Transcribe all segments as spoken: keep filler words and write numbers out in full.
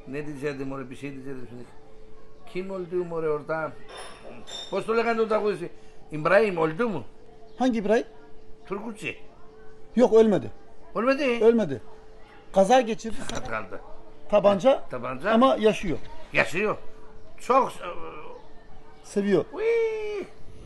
Ne diyecektim oraya, bir şey diyecektim şimdi. Kim öldü mü oraya orada? Postolegan orada koyuyorsun. İbrahim öldü mü? Hangi İbrahim? Turgutçu. Yok, ölmedi. Ölmedi. Ölmedi. Kaza geçirdi. Sakat kaldı. Tabanca, Tabanca. ama yaşıyor. Yaşıyor. Çok... Seviyor. Uy.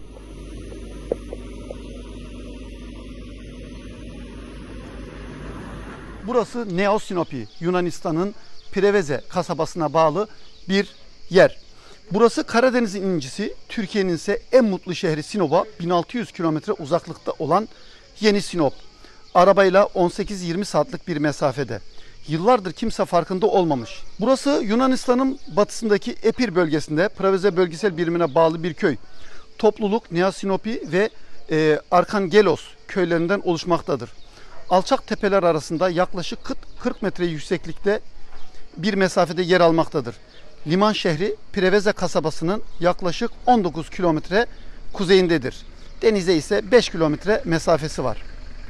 Burası Neosinopi, Yunanistan'ın Preveze kasabasına bağlı bir yer. Burası Karadeniz'in incisi, Türkiye'nin ise en mutlu şehri Sinop'a bin altı yüz kilometre uzaklıkta olan Yeni Sinop. Arabayla on sekiz yirmi saatlik bir mesafede. Yıllardır kimse farkında olmamış. Burası Yunanistan'ın batısındaki Epir bölgesinde Preveze bölgesel birimine bağlı bir köy. Topluluk Neosinopi ve e, Arkangelos köylerinden oluşmaktadır. Alçak tepeler arasında yaklaşık kırk metre yükseklikte bir mesafede yer almaktadır. Liman şehri Preveze kasabasının yaklaşık on dokuz kilometre kuzeyindedir. Denize ise beş kilometre mesafesi var.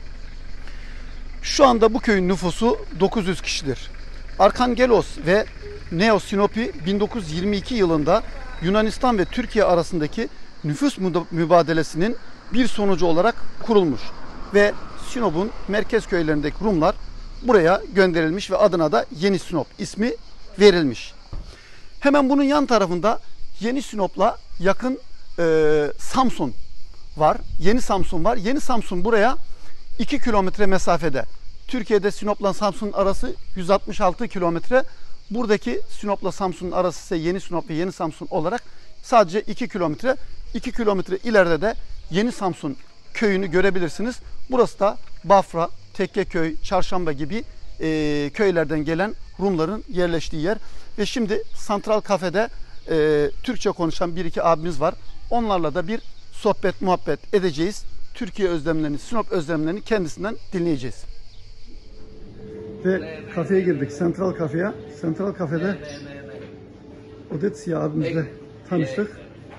Şu anda bu köyün nüfusu dokuz yüz kişidir. Arkangelos ve Neosinopi bin dokuz yüz yirmi iki yılında Yunanistan ve Türkiye arasındaki nüfus mübadelesinin bir sonucu olarak kurulmuş ve Sinop'un merkez köylerindeki Rumlar buraya gönderilmiş ve adına da Yeni Sinop ismi verilmiş. Hemen bunun yan tarafında Yeni Sinop'la yakın e, Samsun var. Yeni Samsun var. Yeni Samsun buraya iki kilometre mesafede. Türkiye'de Sinop'la Samsun'un arası yüz altmış altı kilometre. Buradaki Sinop'la Samsun'un arası ise Yeni Sinop ve Yeni Samsun olarak sadece iki kilometre. iki kilometre ileride de Yeni Samsun köyünü görebilirsiniz. Burası da Bafra, Tekkeköy, Çarşamba gibi e, köylerden gelen Rumların yerleştiği yer. Ve şimdi Santral Kafe'de e, Türkçe konuşan bir iki abimiz var. Onlarla da bir sohbet, muhabbet edeceğiz. Türkiye özlemlerini, Sinop özlemlerini kendisinden dinleyeceğiz. Ve kafeye girdik, Santral Kafe'ye. Santral Kafe'de Odetsia abimizle tanıştık.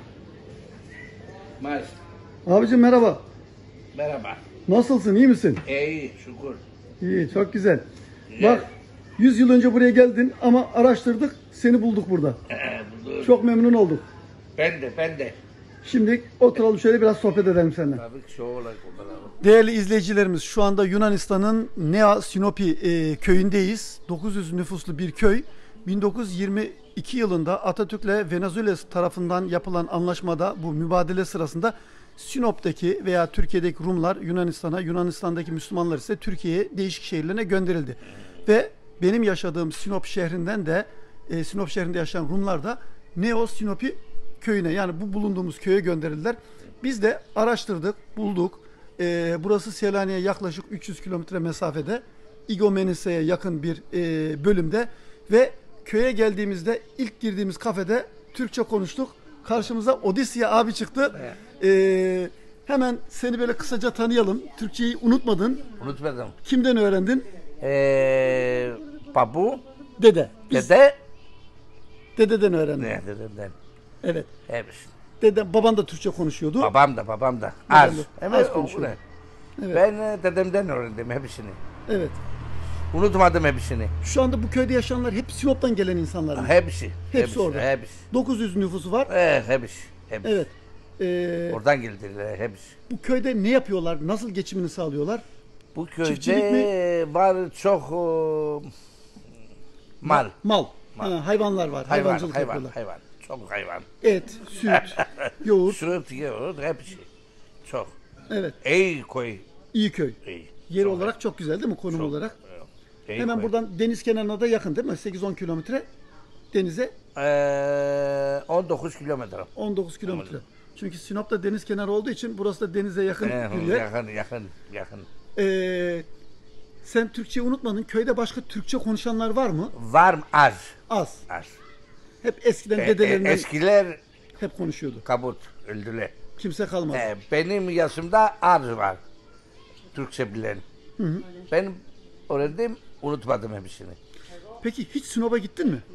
Maalesef. Abicim merhaba. Merhaba. Nasılsın, iyi misin? İyi, şükür. İyi, çok güzel. Güzel. Bak, yüz yıl önce buraya geldin ama araştırdık, seni bulduk burada. Bulduk. Çok memnun olduk. Ben de, ben de. Şimdi oturalım şöyle biraz sohbet edelim seninle. Tabii ki şu olay Değerli izleyicilerimiz, şu anda Yunanistan'ın Nea Sinopi e, köyündeyiz. dokuz yüz nüfuslu bir köy. bin dokuz yüz yirmi iki yılında Atatürk'le Venizelos tarafından yapılan anlaşmada bu mübadele sırasında Sinop'taki veya Türkiye'deki Rumlar Yunanistan'a, Yunanistan'daki Müslümanlar ise Türkiye'ye değişik şehirlerine gönderildi. Ve benim yaşadığım Sinop şehrinden de e, Sinop şehrinde yaşayan Rumlar da Neo Sinopi köyüne, yani bu bulunduğumuz köye gönderildiler. Biz de araştırdık, bulduk. E, burası Selanik'e yaklaşık üç yüz kilometre mesafede, İgomenise'ye yakın bir e, bölümde ve köye geldiğimizde ilk girdiğimiz kafede Türkçe konuştuk. Karşımıza Odisya abi çıktı. Evet. E, hemen seni böyle kısaca tanıyalım. Türkçeyi unutmadın. Unutmadım. Kimden öğrendin? Ee, Papu. Dede. Biz Dede. dededen öğrendim. Ne dedemden? Evet. Evet. Dede, baban da Türkçe konuşuyordu. Babam da, babam da. Babam Az. da. Evet, Az o- konuşuyor. ne? Evet. Ben e, dedemden öğrendim hepsini. Evet. Unutmadım hepsini. Şu anda bu köyde yaşayanlar hep Sinop'tan gelen insanlar mı? Hepsi. Hepsi orada. Hepsi. dokuz yüz nüfusu var. Evet, hepsi. Hepsi. Evet. Ee, Oradan geldiler hepsi. bu köyde ne yapıyorlar? Nasıl geçimini sağlıyorlar? Bu Çiftçilik köyde var çok o, mal. Mal. Mal. Ha, hayvanlar var. Hayvan, Hayvancılık hayvan, yapıyorlar. hayvan. Çok hayvan. Et, süt, yoğurt. Süt, yoğurt, hepsi. Çok. Evet. İyi köy. İyi köy. İyi. Yeri Çok olarak çok güzel değil mi? Konum Çok. olarak. iyi Hemen köy. buradan deniz kenarına da yakın değil mi? sekiz on kilometre denize. Ee, on dokuz kilometre. on dokuz kilometre. Çünkü Sinop'ta deniz kenarı olduğu için burası da denize yakın Ee, bir yer. yakın, yakın, yakın. Ee, sen Türkçeyi unutmadın. Köyde başka Türkçe konuşanlar var mı? Var mı? Az. Az. Az. Hep eskiden E, e, dedelerinden eskiler hep konuşuyordu. kabut, öldüler. Kimse kalmadı. Ee, benim yaşımda az var. Türkçe bilen. Hı hı. Ben öğrendim, unutmadım hepsini. Peki hiç Sinop'a gittin mi?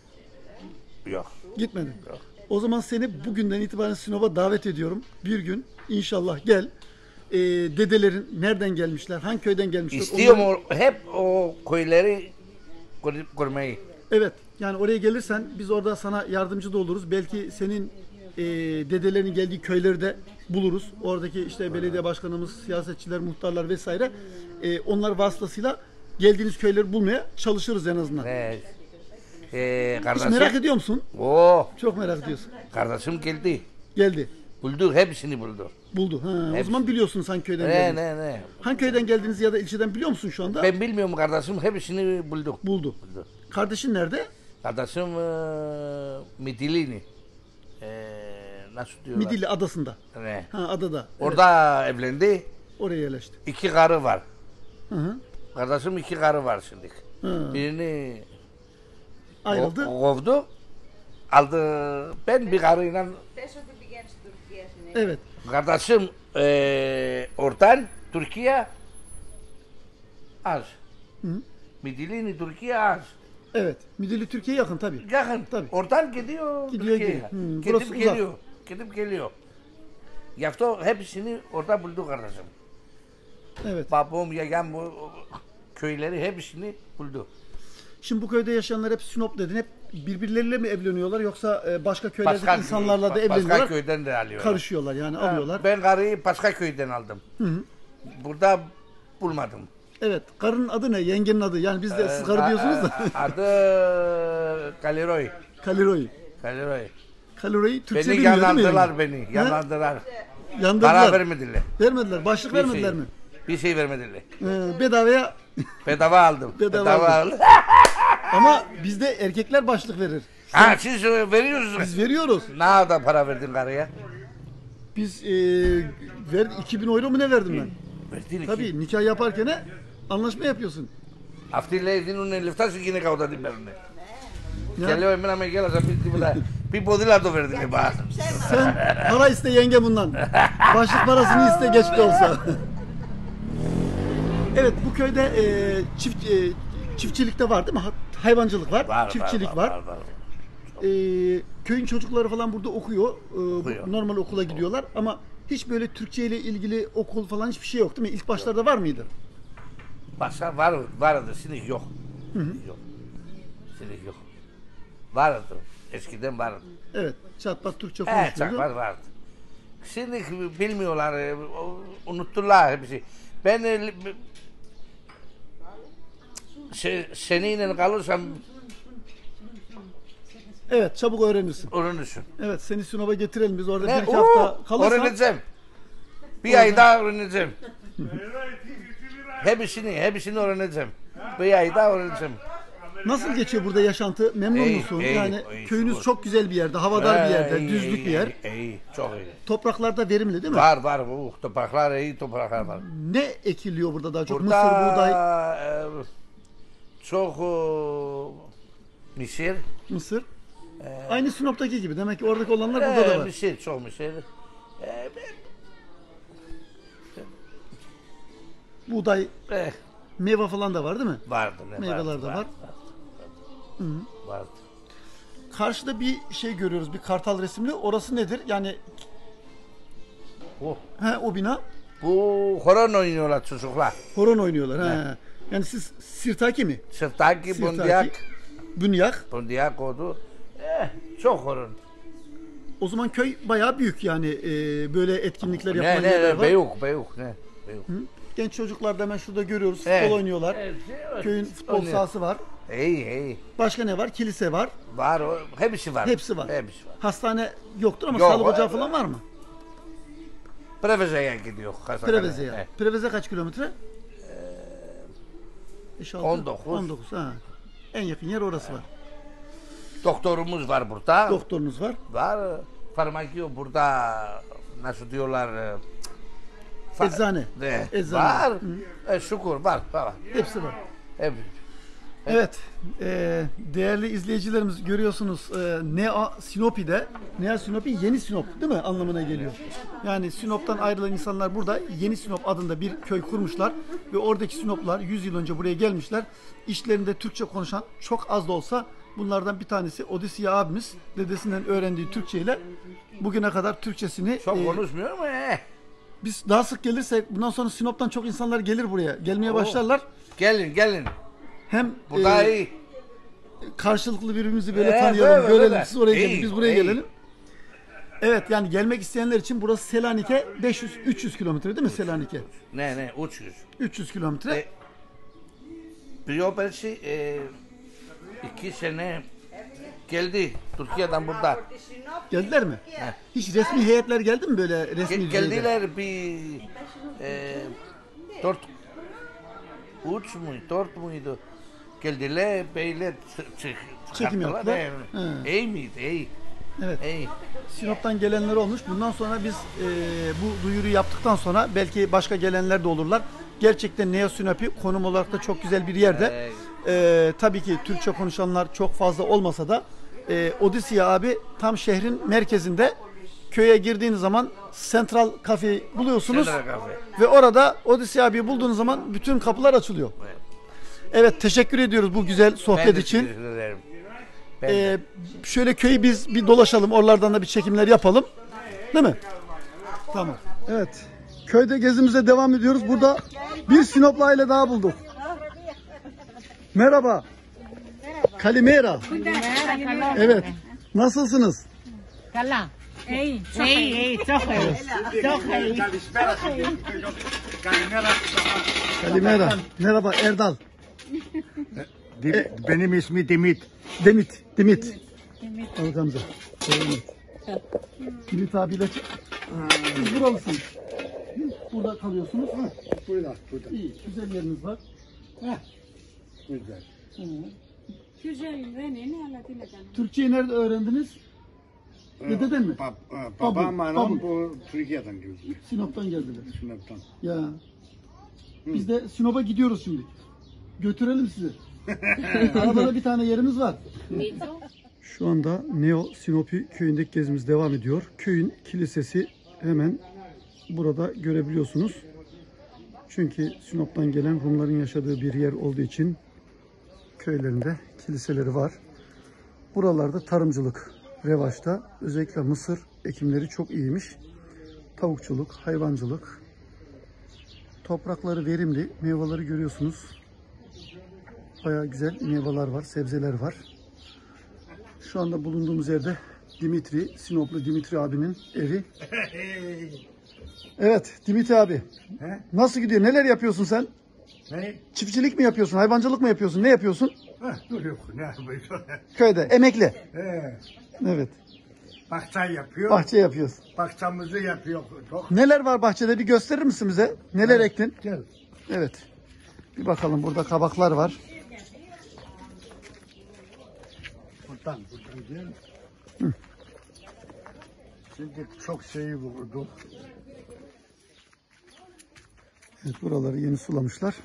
Yok. Gitmedin. Yok. O zaman seni bugünden itibaren Sinop'a davet ediyorum. Bir gün inşallah gel. Ee, dedelerin nereden gelmişler, hangi köyden gelmişler? İstiyorum onların- o, hep o köyleri görüp görmeyi. Evet. Yani oraya gelirsen biz orada sana yardımcı da oluruz. Belki senin e, dedelerinin geldiği köyleri de buluruz. Oradaki işte belediye başkanımız, siyasetçiler, muhtarlar vesaire. E, onlar vasıtasıyla geldiğiniz köyleri bulmaya çalışırız en azından. Evet. Ee, Hiç kardeşim. merak ediyor musun? Oo, Çok merak ediyorsun. kardeşim geldi. Geldi. Buldu, hepsini buldu. Buldu. Ha, o Hepsi. zaman biliyorsun sen köyden Ne geldiğinizi. ne ne. Hangi köyden geldiğinizi ya da ilçeden biliyor musun şu anda? Ben bilmiyorum kardeşim, hepsini buldu. Buldu. Buldu. Kardeşin nerede? Kardeşim e, Midilini. E, nasıl diyorlar? Midilli adasında. Ne? Ha, adada. Evet, Orada evlendi. oraya yerleşti. İki karı var. Hı hı. Kardeşim iki karı var şimdi. Ha, Birini ayrıldı. ko- kovdu. Aldı. Ben bir karıyla Evet. kardeşim e, oradan Türkiye az. Hı. Midilini Türkiye az. Evet. Midilli Türkiye'ye yakın tabii. Yakın. Tabii. Oradan gidiyor. Gidiyor, Türkiye'ye. gidiyor. Hmm, burası Gidip uzak. geliyor. Gidip geliyor. Yaptı hepsini orada buldu kardeşim. Evet. Babam, yagam bu köyleri hepsini buldu. Şimdi bu köyde yaşayanlar hep Sinop dedin. Hep birbirleriyle mi evleniyorlar yoksa e, başka köylerdeki Başka, insanlarla da başka evleniyorlar? köyden de alıyorlar. Karışıyorlar yani alıyorlar. Ben karıyı başka köyden aldım. Hı hı. Burada bulmadım. Evet. Karının adı ne? Yengenin adı. Yani biz de siz karı diyorsunuz da. Adı Kaliroy. Kaliroy. Kaliroy. Kaliroy Türkçe Beni bilmiyor değil mi? yanıldılar yenge? beni. He? Yanıldılar. Yandırdılar. Para vermediler. Vermediler. Başlık Bir vermediler şey- mi? Bir şey vermediler. Ee, bedavaya. Bedava aldım. Bedava Bedava, aldın. aldım. Ama bizde erkekler başlık verir. Ha siz veriyorsunuz. Biz veriyoruz. Ne kadar para verdin karıya? Biz e, ver, iki bin euro mu ne verdim ben? Verdin iki. Tabii nikah yaparken he, anlaşma yapıyorsun. Αυτή λέει δίνουν λεφτά στην γυναίκα όταν την παίρνουν. Ya, Και λέω εμένα με γέλασα πει τίποτα. Πει ποδήλατο φέρνει και πά. sen para iste yenge bundan. Başlık parasını iste geç de olsa. Evet bu köyde e, çift e, çiftçilikte var değil mi? Ha- Hayvancılık var, Var, çiftçilik var. E, köyün çocukları falan burada okuyor. E, bu- Okuyor. normal okula gidiyorlar ama hiç böyle Türkçe ile ilgili okul falan hiçbir şey yok değil mi? İlk başlarda var mıydı? Başka var, vardı, şimdi yok. Yok. Şimdi yok. Vardı. Eskiden vardı. Evet, çat pat Türkçe Evet, konuşuyordu. var, vardı. Şimdi bilmiyorlar, e, o- unuttular hepsi. Ben e, se, seninle kalırsam Evet, çabuk öğrenirsin. öğrenirsin. Evet, seni Sinop'a getirelim biz orada Ne? bir iki Oo, hafta kalırsan. öğreneceğim. Bir ay daha öğreneceğim. hepsini, hepsini öğreneceğim. Bir ay daha öğreneceğim. Nasıl geçiyor burada yaşantı? Memnun İyi, musun? iyi, yani iyi, köyünüz süper. çok güzel bir yerde, havadar bir yerde, İyi, düzlük iyi, bir yer. iyi, iyi, çok iyi. Topraklar da verimli değil mi? Var var, uh, topraklar iyi topraklar var. Ne ekiliyor burada daha çok? Burada Mısır, buğday, e, çok e, misir. mısır. Aynı Sinop'taki gibi. Demek ki oradaki olanlar burada da E, var. misir, çok misir. E, Buğday, e, meyve falan da var değil mi? vardı. Ne, Meyveler vardı, de var. Vardı. Hı. vardı. Karşıda bir şey görüyoruz, bir kartal resimli. Orası nedir? Yani Oh. he, o bina Bu horon oynuyorlar çocuklar. horon oynuyorlar. He. Yani siz Sirtaki mi? Sırtaki, Sirtaki, bondiyak, Bünyak. bondiyak oldu. Eh, çok horon. O zaman köy bayağı büyük yani e, böyle etkinlikler Ne yapılan ne yerler ne, var. beyuk, beyuk, ne, beyuk. Genç çocuklar da hemen şurada görüyoruz. Futbol Evet. oynuyorlar. Evet, evet. Köyün futbol Oynuyor. sahası var. İyi, iyi. Başka ne var? Kilise var. Var, o, hepsi var. Hepsi var. Hepsi var. Hastane yoktur ama Yok, sağlık ocağı o- falan var mı? Preveze'ye gidiyor. Hastaneye. Preveze'ye. Evet. Preveze kaç kilometre? Beş, altı, on dokuz. on dokuz. Ha. En yakın yer orası var. Doktorumuz var burada. Doktorunuz var. Var. Farmakiyo burada, nasıl diyorlar? e, fa- Eczane. Ne? Eczane. Var. E, şükür var. var. Hepsi var. Hep. Evet, e, değerli izleyicilerimiz görüyorsunuz e, Nea Sinopi'de, Nea Sinopi yeni Sinop değil mi anlamına geliyor. Yani Sinop'tan ayrılan insanlar burada Yeni Sinop adında bir köy kurmuşlar ve oradaki Sinoplar yüz yıl önce buraya gelmişler. İşlerinde Türkçe konuşan çok az da olsa bunlardan bir tanesi Odisya abimiz dedesinden öğrendiği Türkçe ile bugüne kadar Türkçesini Çok e, konuşmuyor mu? Eh. biz daha sık gelirsek bundan sonra Sinop'tan çok insanlar gelir buraya gelmeye Oo. başlarlar. Gelin, gelin. Hem Burada e, iyi. karşılıklı birbirimizi böyle Ee, tanıyalım, böyle, görelim. böyle. Siz oraya İyi, gelin, biz buraya iyi. gelelim. Evet, yani gelmek isteyenler için burası Selanik'e beş yüz üç yüz kilometre değil mi Selanik'e? Ne ne üç yüz. üç yüz kilometre. E, Priyo Persi e, iki sene geldi Türkiye'den burada. Geldiler mi? Hiç resmi heyetler geldi mi böyle resmi Ge- düzeyde? geldiler bir e, dört üç muydu dört muydu? Geldiler beyler çı- çı- Çekim çıkarttılar. yaptılar. E, İyi miydi? İyi. Evet. İyi. Sinop'tan gelenler olmuş. Bundan sonra biz e, bu duyuru yaptıktan sonra belki başka gelenler de olurlar. Gerçekten Neo Sinopi konum olarak da çok güzel bir yerde. E, tabii ki Türkçe konuşanlar çok fazla olmasa da e, Odisya abi tam şehrin merkezinde. Köye girdiğiniz zaman Central Cafe'yi buluyorsunuz. Central Cafe. Ve orada Odisya abiyi bulduğunuz zaman bütün kapılar açılıyor. Evet. Evet, teşekkür ediyoruz bu güzel sohbet Ben de için. teşekkür ederim. Ben Ee, de. şöyle köyü biz bir dolaşalım. Oralardan da bir çekimler yapalım. Değil mi? Tamam. Evet. Köyde gezimize devam ediyoruz. Burada bir Sinoplu aile daha bulduk. Merhaba. Kalimera. Evet. Nasılsınız? Καλά. Ey, ey, ey, çok iyi. Çok iyi. Kalimera. Merhaba Erdal. Di- Benim ismi Dimit. Demit. Demit. Al Gamze. Demit. Demit abiyle siz buralısınız. Burada kalıyorsunuz. Burada, burada. İyi. Güzel yeriniz var. Güzel. Güzel, ben ne ala τι να κάνω. Türkçeyi nerede öğrendiniz? Dededen mi? Ba- e, babam, Babu, anam babu. bu Türkiye'den geldi. Sinop'tan geldiler. Sınıftan. Ya. Biz de Sinop'a gidiyoruz şimdi. Götürelim sizi. Arabada bir tane yerimiz var. Şu anda Neo Sinopi köyündeki gezimiz devam ediyor. Köyün kilisesi hemen burada görebiliyorsunuz. Çünkü Sinop'tan gelen Rumların yaşadığı bir yer olduğu için köylerinde kiliseleri var. Buralarda tarımcılık revaçta. Özellikle mısır ekimleri çok iyiymiş. Tavukçuluk, hayvancılık. Toprakları verimli. Meyveleri görüyorsunuz. Bayağı güzel meyveler var, sebzeler var. Şu anda bulunduğumuz yerde Dimitri, Sinoplu Dimitri abinin evi. Evet, Dimitri abi. He? Nasıl gidiyor? Neler yapıyorsun sen? Ne? Çiftçilik mi yapıyorsun? Hayvancılık mı yapıyorsun? Ne yapıyorsun? Heh, dur yok. Ne yapıyorsun? Köyde. Emekli. He. Evet. Bahçe yapıyor. Bahçe yapıyoruz. Bahçemizi yapıyor. Çok. Neler var bahçede? Bir gösterir misin bize? Neler ektin? Gel. Evet. Bir bakalım. Burada kabaklar var. Buradan, buradan gel. Şimdi çok şeyi vurdum. Evet, buraları yeni sulamışlar.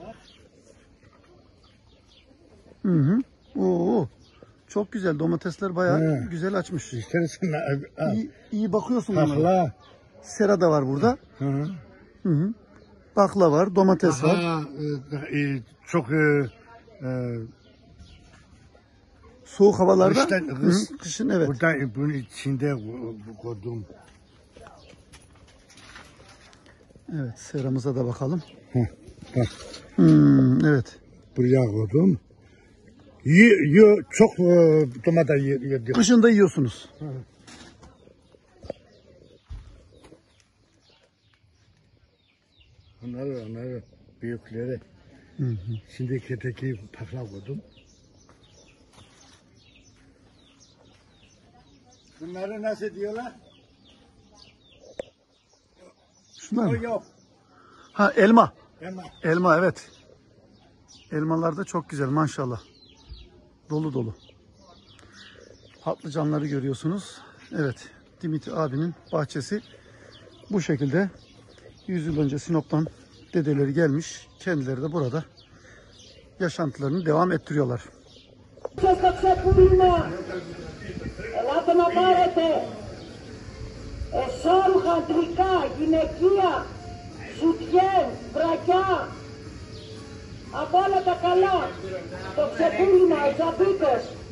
Hı hı. Oo. Çok güzel. Domatesler bayağı He. güzel açmış. İstersen al. İyi, iyi bakıyorsun onlara. Bakla. Sera da var burada. Hı hı. Hı hı. Bakla var, domates var. Ha, e, e, çok e, e, Soğuk havalarda. Kıştan- Hı hı, kışın evet. burada e, bunun içinde bu- bu koydum. Evet, seramıza da bakalım. Bak, Hmm, evet. buraya koydum. Yiyor, yiyor, çok e, domates yedim. Kışın da yiyorsunuz. Onları, onları büyükleri. Hı hı. Şimdi keteki pakla koydum. Bunları nasıl diyorlar? Şunlar O mı? yok. Ha, elma. Ama Elma, evet. Elmalar da çok güzel maşallah. Dolu dolu. Patlıcanları görüyorsunuz. Evet, Dimitri abinin bahçesi bu şekilde. yüz yıl önce Sinop'tan dedeleri gelmiş. Kendileri de burada yaşantılarını devam ettiriyorlar. Στο ξεκούρινο, ελάτε να πάρετε εσώρουχα αντρικά, γυναικεία, σουτιέν, βρακιά, από όλα τα καλά, στο ξεκούρινο, ο Ζαμπίκος.